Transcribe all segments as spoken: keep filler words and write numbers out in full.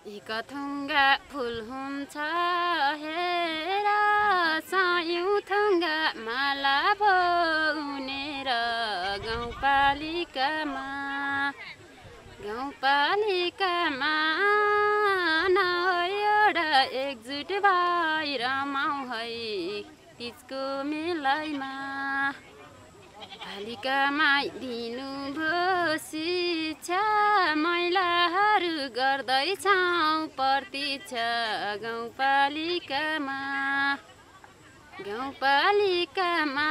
एकथुङ्गा फुल हुन्छ हेर सयौँ थुङ्गा माला भौनेर गाउँपालिकामा गाउँपालिकामा नएउडा एकजुट भई रमाउँ है तिजको मेलामा पालिकामा दिनुभयो शिक्षा महिलाहरू गर्दैछौँ प्रतीक्षा गाउँपालिकामा गाउँपालिकामा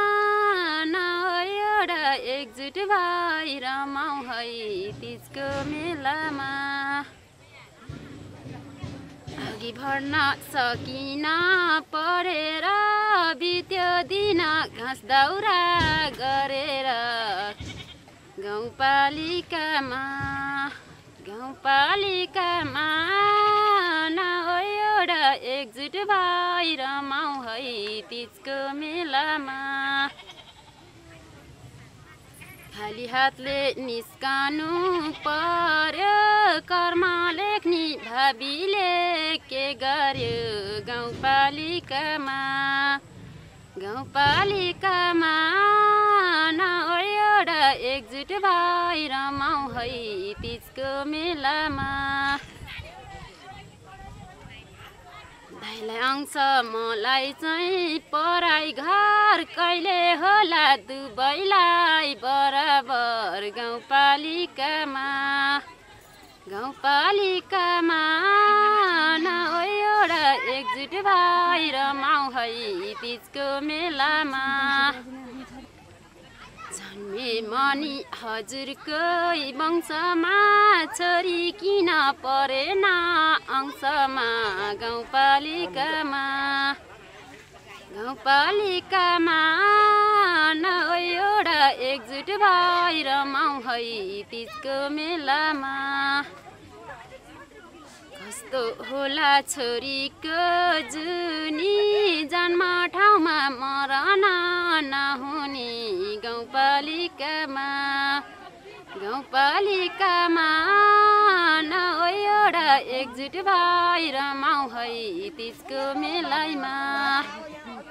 नएउडा एकजुट भई रमाउँ है तिजको मेलामा अघि बढ्न सकिन पढेर बित्यो दिन घाँस दाउरा गरेर गाउँपालिकामा गाउँपालिकामा नएउडा एकजुट भई रमाउँ है तिजको मेलामा खाली हातले निस्कनु पर्यो कर्म लेख्ने भाबीले के गर्यो गाउँपालिकामा गाउँपालिकामा नएउडा एकजुट भई रमाउँ है तिजको मेलामा भाइलाई अंश मलाई चाहिँ पराई घर कहिले होला दुबैलाई बराबर गाउँपालिकामा गाउँपालिकामा नएउडा एकजुट भई रमाउँ है तिजको मेलामा जन्मे मनी हजुरको वंशमा छोरी किन परेन अंशमा गाउँपालिकामा गाउँपालिकामा नएउडा एकजुट भई रमाउँ है तिजको मेलामा कस्तो होला छोरीको जुनी जन्म ठाउँमा मरण नहुने गाउँपालिकामा गाउँपालिकामा नएउडा एकजुट भई रमाउँ है तिजको मेलामा।